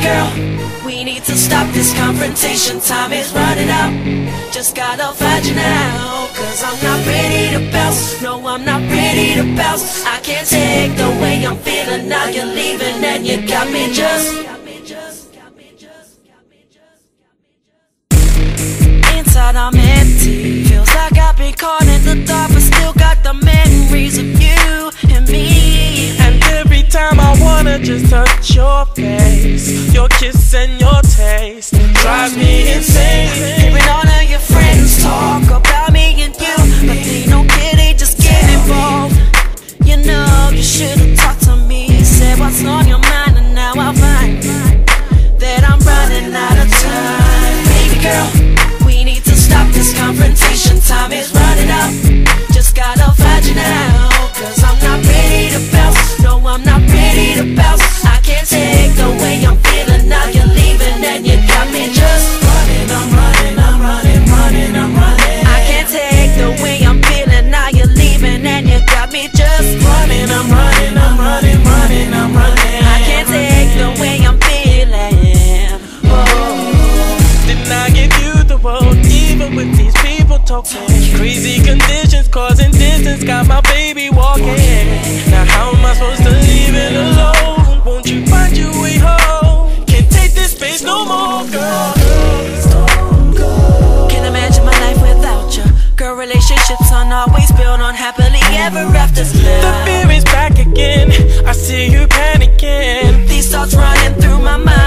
girl, we need to stop this confrontation. Time is running out, just gotta find you now. Cause I'm not ready to bounce, no I'm not ready to bounce. I can't take the way I'm feeling, now you're leaving and you got me just inside I'm empty, feels like I've been caught in the dark, but still got the memories of you and me. And every time I wanna just touch your face, your kiss and your taste drives me insane. Hearing all of your friends talk about me and you, but they don't care, they just get involved. You know you should've talked to me, said what's on your mind, and now I find that I'm running out of time. Baby girl, we need to stop this confrontation. Time is running out, just gotta find you now. Cause I'm not ready to bounce, no I'm not ready to bounce. I can't take the way I'm feeling, now you're leaving and you got me just running. I'm running, I'm running, running, I'm running. I can't take the way I'm feeling, now you're leaving and you got me just running. I'm running, I'm running, running, I'm running. I can't take the way I'm feeling. Oh. Didn't I give you the world, even with these people talking? Crazy conditions causing distance, got my baby walking. Now how am I supposed to leave it alone? Won't you find your way home? Can't take this space no more, girl. Can't imagine my life without you. Girl, relationships aren't always built on happily ever after. The fear is back again, I see you panicking. These thoughts running through my mind.